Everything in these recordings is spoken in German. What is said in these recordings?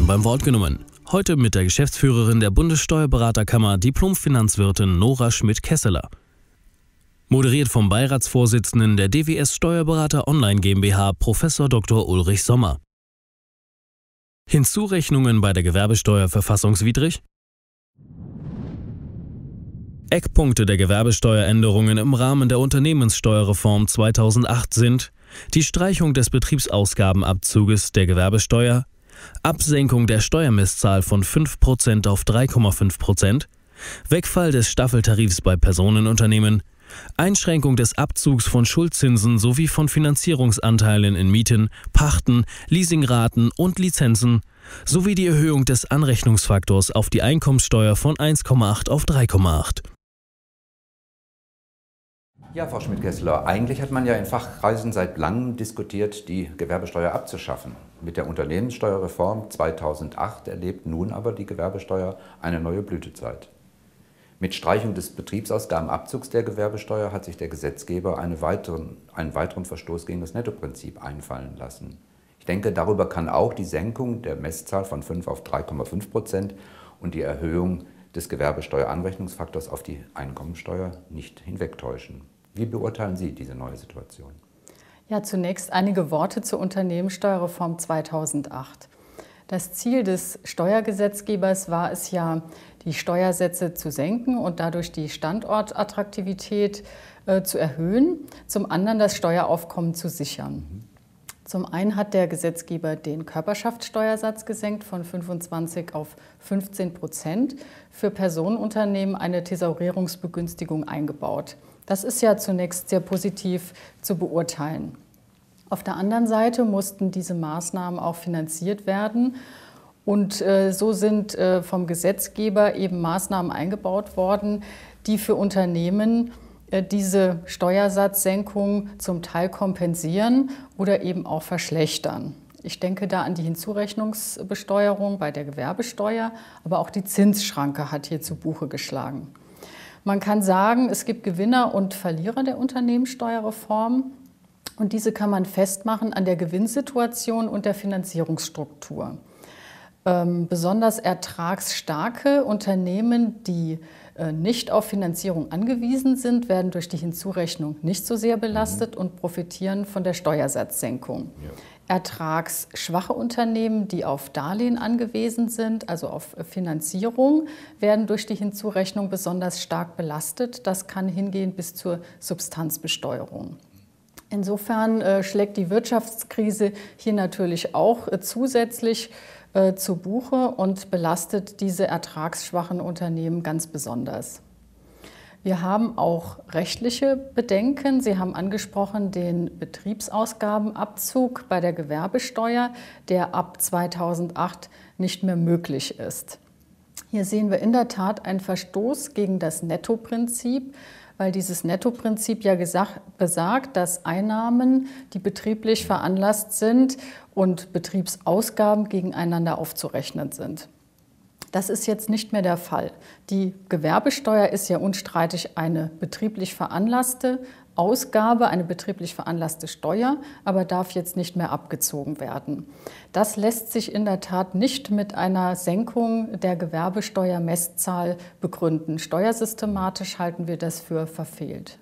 beim Wort genommen. Heute mit der Geschäftsführerin der Bundessteuerberaterkammer, Diplom-Finanzwirtin Nora Schmidt-Kesseler. Moderiert vom Beiratsvorsitzenden der DWS Steuerberater Online GmbH, Prof. Dr. Ulrich Sommer. Hinzurechnungen bei der Gewerbesteuer verfassungswidrig? Eckpunkte der Gewerbesteueränderungen im Rahmen der Unternehmenssteuerreform 2008 sind: die Streichung des Betriebsausgabenabzuges der Gewerbesteuer, Absenkung der Steuermesszahl von 5% auf 3,5%, Wegfall des Staffeltarifs bei Personenunternehmen, Einschränkung des Abzugs von Schuldzinsen sowie von Finanzierungsanteilen in Mieten, Pachten, Leasingraten und Lizenzen sowie die Erhöhung des Anrechnungsfaktors auf die Einkommensteuer von 1,8 auf 3,8. Ja, Frau Schmidt-Kesseler, eigentlich hat man ja in Fachkreisen seit langem diskutiert, die Gewerbesteuer abzuschaffen. Mit der Unternehmenssteuerreform 2008 erlebt nun aber die Gewerbesteuer eine neue Blütezeit. Mit Streichung des Betriebsausgabenabzugs der Gewerbesteuer hat sich der Gesetzgeber einen weiteren Verstoß gegen das Nettoprinzip einfallen lassen. Ich denke, darüber kann auch die Senkung der Messzahl von 5 auf 3,5% und die Erhöhung des Gewerbesteueranrechnungsfaktors auf die Einkommensteuer nicht hinwegtäuschen. Wie beurteilen Sie diese neue Situation? Ja, zunächst einige Worte zur Unternehmenssteuerreform 2008. Das Ziel des Steuergesetzgebers war es ja, die Steuersätze zu senken und dadurch die Standortattraktivität zu erhöhen, zum anderen das Steueraufkommen zu sichern. Zum einen hat der Gesetzgeber den Körperschaftssteuersatz gesenkt von 25 auf 15%, für Personenunternehmen eine Thesaurierungsbegünstigung eingebaut. Das ist ja zunächst sehr positiv zu beurteilen. Auf der anderen Seite mussten diese Maßnahmen auch finanziert werden. Und so sind vom Gesetzgeber eben Maßnahmen eingebaut worden, die für Unternehmen diese Steuersatzsenkung zum Teil kompensieren oder eben auch verschlechtern. Ich denke da an die Hinzurechnungsbesteuerung bei der Gewerbesteuer, aber auch die Zinsschranke hat hier zu Buche geschlagen. Man kann sagen, es gibt Gewinner und Verlierer der Unternehmenssteuerreform. Und diese kann man festmachen an der Gewinnsituation und der Finanzierungsstruktur. Besonders ertragsstarke Unternehmen, die nicht auf Finanzierung angewiesen sind, werden durch die Hinzurechnung nicht so sehr belastet und profitieren von der Steuersatzsenkung. Ja. Ertragsschwache Unternehmen, die auf Darlehen angewiesen sind, also auf Finanzierung, werden durch die Hinzurechnung besonders stark belastet. Das kann hingehen bis zur Substanzbesteuerung. Insofern schlägt die Wirtschaftskrise hier natürlich auch zusätzlich zu Buche und belastet diese ertragsschwachen Unternehmen ganz besonders. Wir haben auch rechtliche Bedenken. Sie haben angesprochen den Betriebsausgabenabzug bei der Gewerbesteuer, der ab 2008 nicht mehr möglich ist. Hier sehen wir in der Tat einen Verstoß gegen das Nettoprinzip, weil dieses Nettoprinzip ja besagt, dass Einnahmen, die betrieblich veranlasst sind, und Betriebsausgaben gegeneinander aufzurechnen sind. Das ist jetzt nicht mehr der Fall. Die Gewerbesteuer ist ja unstreitig eine betrieblich veranlasste Ausgabe, eine betrieblich veranlasste Steuer, aber darf jetzt nicht mehr abgezogen werden. Das lässt sich in der Tat nicht mit einer Senkung der Gewerbesteuermesszahl begründen. Steuersystematisch halten wir das für verfehlt.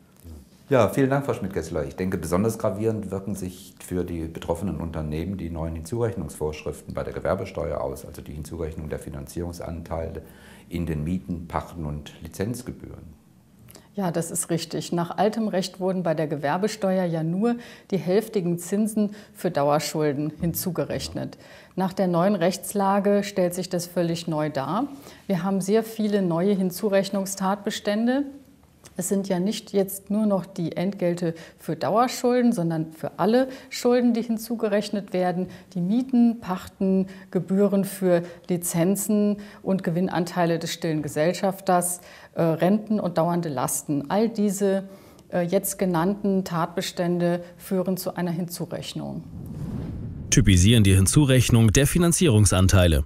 Ja, vielen Dank, Frau Schmidt-Kesseler. Ich denke, besonders gravierend wirken sich für die betroffenen Unternehmen die neuen Hinzurechnungsvorschriften bei der Gewerbesteuer aus, also die Hinzurechnung der Finanzierungsanteile in den Mieten, Pachten und Lizenzgebühren. Ja, das ist richtig. Nach altem Recht wurden bei der Gewerbesteuer ja nur die hälftigen Zinsen für Dauerschulden hinzugerechnet. Nach der neuen Rechtslage stellt sich das völlig neu dar. Wir haben sehr viele neue Hinzurechnungstatbestände. Es sind ja nicht jetzt nur noch die Entgelte für Dauerschulden, sondern für alle Schulden, die hinzugerechnet werden. Die Mieten, Pachten, Gebühren für Lizenzen und Gewinnanteile des stillen Gesellschafters, Renten und dauernde Lasten. All diese jetzt genannten Tatbestände führen zu einer Hinzurechnung. Typisieren die Hinzurechnung der Finanzierungsanteile.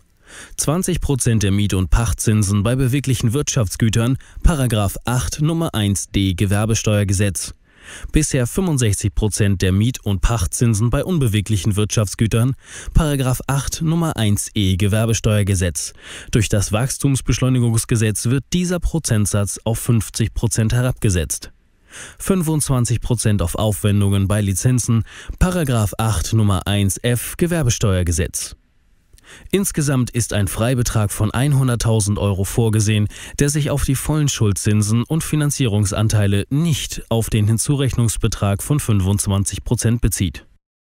20% der Miet- und Pachtzinsen bei beweglichen Wirtschaftsgütern, § 8 Nummer 1d Gewerbesteuergesetz. bisher 65% der Miet- und Pachtzinsen bei unbeweglichen Wirtschaftsgütern, § 8 Nummer 1e Gewerbesteuergesetz. Durch das Wachstumsbeschleunigungsgesetz wird dieser Prozentsatz auf 50% herabgesetzt. 25% auf Aufwendungen bei Lizenzen, § 8 Nummer 1f Gewerbesteuergesetz. Insgesamt ist ein Freibetrag von 100.000 € vorgesehen, der sich auf die vollen Schuldzinsen und Finanzierungsanteile, nicht auf den Hinzurechnungsbetrag von 25% bezieht.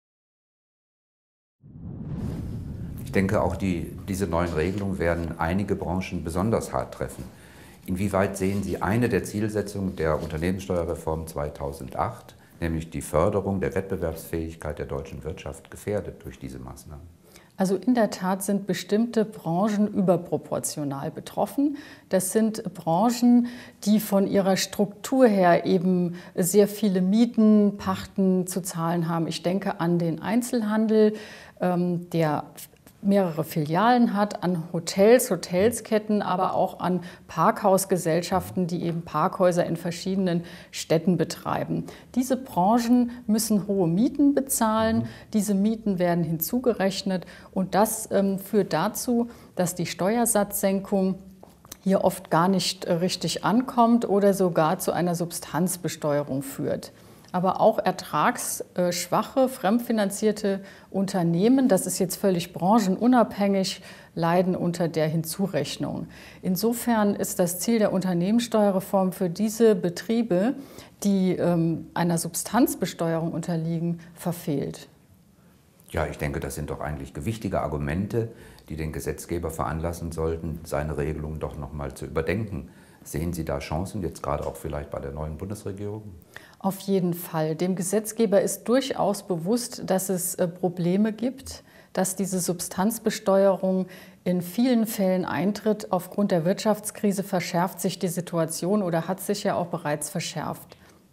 Ich denke, auch diese neuen Regelungen werden einige Branchen besonders hart treffen. Inwieweit sehen Sie eine der Zielsetzungen der Unternehmenssteuerreform 2008, nämlich die Förderung der Wettbewerbsfähigkeit der deutschen Wirtschaft, gefährdet durch diese Maßnahmen? Also in der Tat sind bestimmte Branchen überproportional betroffen. Das sind Branchen, die von ihrer Struktur her eben sehr viele Mieten, Pachten zu zahlen haben. Ich denke an den Einzelhandel, der mehrere Filialen hat, an Hotelsketten, aber auch an Parkhausgesellschaften, die eben Parkhäuser in verschiedenen Städten betreiben. Diese Branchen müssen hohe Mieten bezahlen, diese Mieten werden hinzugerechnet und das führt dazu, dass die Steuersatzsenkung hier oft gar nicht richtig ankommt oder sogar zu einer Substanzbesteuerung führt. Aber auch ertragsschwache, fremdfinanzierte Unternehmen, das ist jetzt völlig branchenunabhängig, leiden unter der Hinzurechnung. Insofern ist das Ziel der Unternehmenssteuerreform für diese Betriebe, die einer Substanzbesteuerung unterliegen, verfehlt. Ja, ich denke, das sind doch eigentlich gewichtige Argumente, die den Gesetzgeber veranlassen sollten, seine Regelungen doch noch mal zu überdenken. Sehen Sie da Chancen, jetzt gerade auch vielleicht bei der neuen Bundesregierung? Auf jeden Fall. Dem Gesetzgeber ist durchaus bewusst, dass es Probleme gibt, dass diese Substanzbesteuerung in vielen Fällen eintritt. Aufgrund der Wirtschaftskrise verschärft sich die Situation oder hat sich ja auch bereits verschärft.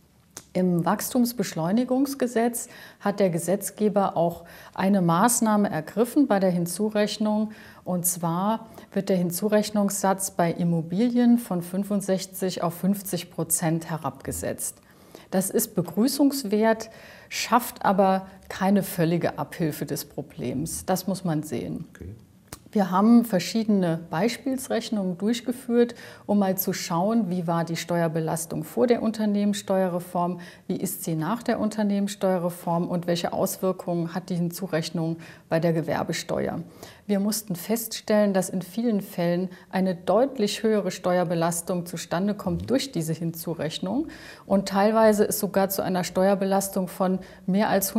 Im Wachstumsbeschleunigungsgesetz hat der Gesetzgeber auch eine Maßnahme ergriffen bei der Hinzurechnung. Und zwar wird der Hinzurechnungssatz bei Immobilien von 65 auf 50% herabgesetzt. Das ist begrüßungswert, schafft aber keine völlige Abhilfe des Problems. Das muss man sehen. Okay. Wir haben verschiedene Beispielsrechnungen durchgeführt, um mal zu schauen, wie war die Steuerbelastung vor der Unternehmenssteuerreform, wie ist sie nach der Unternehmenssteuerreform und welche Auswirkungen hat die Hinzurechnung bei der Gewerbesteuer. Wir mussten feststellen, dass in vielen Fällen eine deutlich höhere Steuerbelastung zustande kommt durch diese Hinzurechnung und teilweise es sogar zu einer Steuerbelastung von mehr als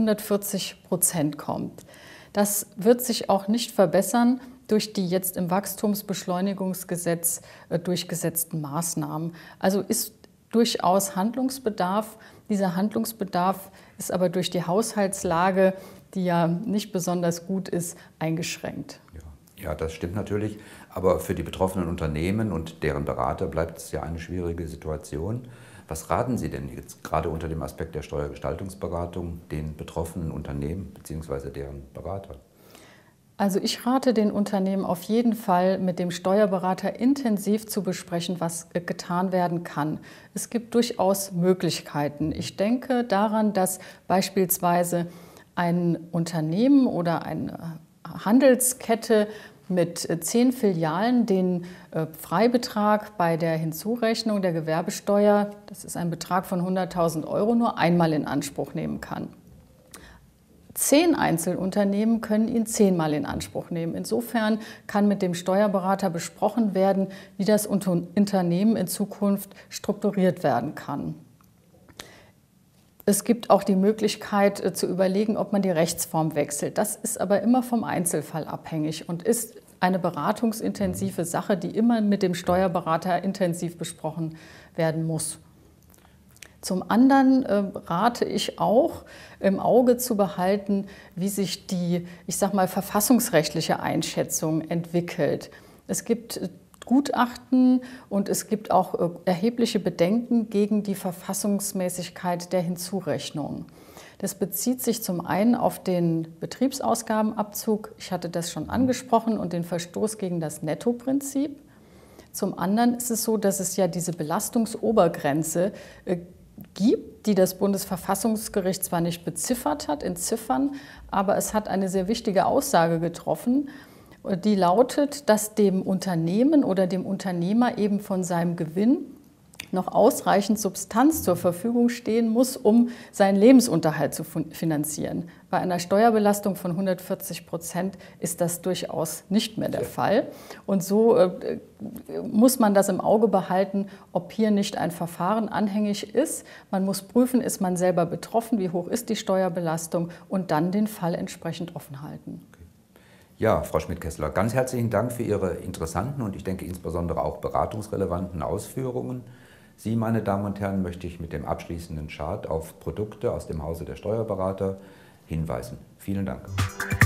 140% kommt. Das wird sich auch nicht verbessern durch die jetzt im Wachstumsbeschleunigungsgesetz durchgesetzten Maßnahmen. Also ist durchaus Handlungsbedarf. Dieser Handlungsbedarf ist aber durch die Haushaltslage, die ja nicht besonders gut ist, eingeschränkt. Ja, das stimmt natürlich. Aber für die betroffenen Unternehmen und deren Berater bleibt es ja eine schwierige Situation. Was raten Sie denn jetzt gerade unter dem Aspekt der Steuergestaltungsberatung den betroffenen Unternehmen bzw. deren Beratern? Also ich rate den Unternehmen auf jeden Fall, mit dem Steuerberater intensiv zu besprechen, was getan werden kann. Es gibt durchaus Möglichkeiten. Ich denke daran, dass beispielsweise ein Unternehmen oder eine Handelskette mit 10 Filialen den Freibetrag bei der Hinzurechnung der Gewerbesteuer, das ist ein Betrag von 100.000 €, nur einmal in Anspruch nehmen kann. 10 Einzelunternehmen können ihn 10-mal in Anspruch nehmen. Insofern kann mit dem Steuerberater besprochen werden, wie das Unternehmen in Zukunft strukturiert werden kann. Es gibt auch die Möglichkeit zu überlegen, ob man die Rechtsform wechselt. Das ist aber immer vom Einzelfall abhängig und ist eine beratungsintensive Sache, die immer mit dem Steuerberater intensiv besprochen werden muss. Zum anderen rate ich auch, im Auge zu behalten, wie sich die, ich sag mal, verfassungsrechtliche Einschätzung entwickelt. Es gibt Gutachten und es gibt auch erhebliche Bedenken gegen die Verfassungsmäßigkeit der Hinzurechnung. Das bezieht sich zum einen auf den Betriebsausgabenabzug, ich hatte das schon angesprochen, und den Verstoß gegen das Nettoprinzip. Zum anderen ist es so, dass es ja diese Belastungsobergrenze gibt, die das Bundesverfassungsgericht zwar nicht beziffert hat in Ziffern, aber es hat eine sehr wichtige Aussage getroffen, die lautet, dass dem Unternehmen oder dem Unternehmer eben von seinem Gewinn noch ausreichend Substanz zur Verfügung stehen muss, um seinen Lebensunterhalt zu finanzieren. Bei einer Steuerbelastung von 140% ist das durchaus nicht mehr der Fall. Und so muss man das im Auge behalten, ob hier nicht ein Verfahren anhängig ist. Man muss prüfen, ist man selber betroffen, wie hoch ist die Steuerbelastung und dann den Fall entsprechend offen halten. Ja, Frau Schmidt-Kessler, ganz herzlichen Dank für Ihre interessanten und ich denke insbesondere auch beratungsrelevanten Ausführungen. Sie, meine Damen und Herren, möchte ich mit dem abschließenden Chart auf Produkte aus dem Hause der Steuerberater hinweisen. Vielen Dank.